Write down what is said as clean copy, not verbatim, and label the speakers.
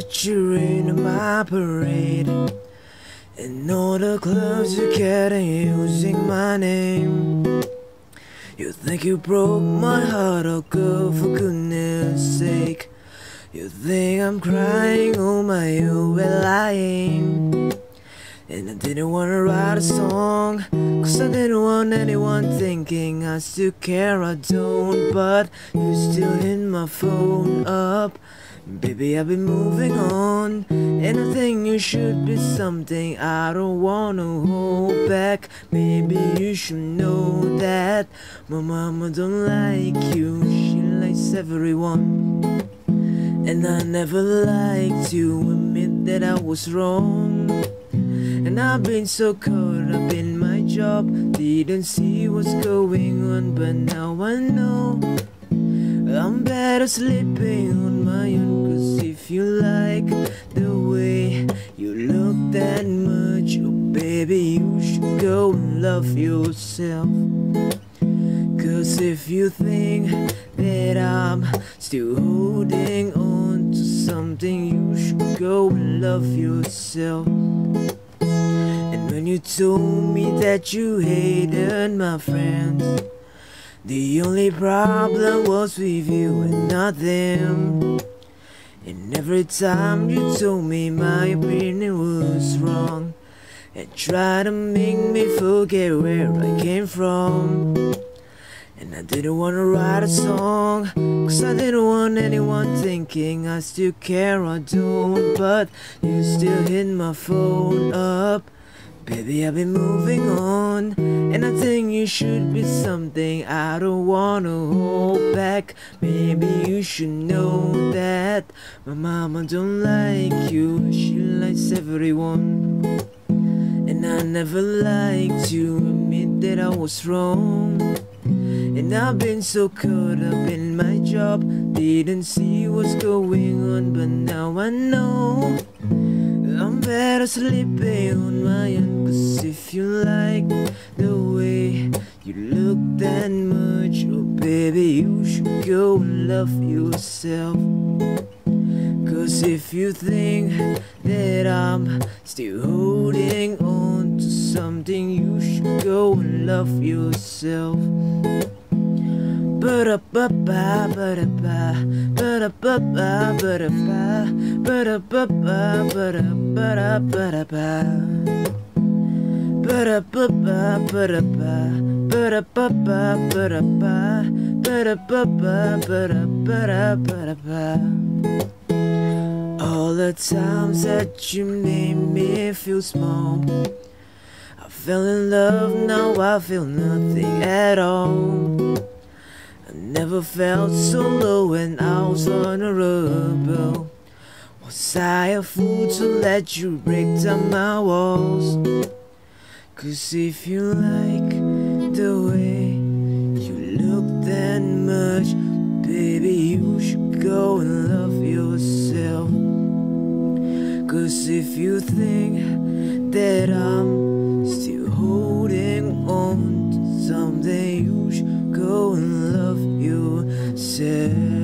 Speaker 1: that you're in my parade, and all the clubs you're getting using my name. You think you broke my heart, oh girl, for goodness sake. You think I'm crying, oh my, oh well I ain't. And I didn't wanna write a song, cause I didn't want anyone thinking I still care, I don't. But you still hit my phone up. Baby, I've been moving on, and I think you should be something I don't wanna hold back. Maybe you should know that my mama don't like you, she likes everyone. And I never liked to admit that I was wrong. And I've been so caught up in my job, didn't see what's going on, but now I know I'm better sleeping on my own. Cause if you like the way you look that much, oh baby, you should go and love yourself. Cause if you think that I'm still holding on to something, you should go and love yourself. And when you told me that you hated my friends, the only problem was with you and not them. And every time you told me my opinion was wrong, and tried to make me forget where I came from. And I didn't wanna write a song, cause I didn't want anyone thinking I still care, I don't. But you still hit my phone up. Baby, I've been moving on, and I think you should be something I don't wanna hold back. Maybe you should know that my mama don't like you, she likes everyone. And I never liked to admit that I was wrong. And I've been so caught up in my job, didn't see what's going on, but now I know I'm better sleeping on my own. Cause if you like the way you look that much, oh baby, you should go and love yourself. Cause if you think that I'm still holding on to something, you should go and love yourself. Ba-da-ba-ba, ba-da-ba, ba-da-ba-ba, ba-da-ba, ba-da-ba-ba, ba-da-ba-da, ba-da-ba, ba-da-ba-ba, ba-da-ba, ba-da-ba-ba, ba-da-ba, ba-da-ba-ba, ba-da-ba-da, ba-da-ba. All the times that you made me feel small, I fell in love, now I feel nothing at all. I never felt so low when I was vulnerable. Was I a fool to let you break down my walls? Cause if you like the way you look that much, baby, you should go and love yourself. Cause if you think that I'm still holding on to something, you should go and love yourself.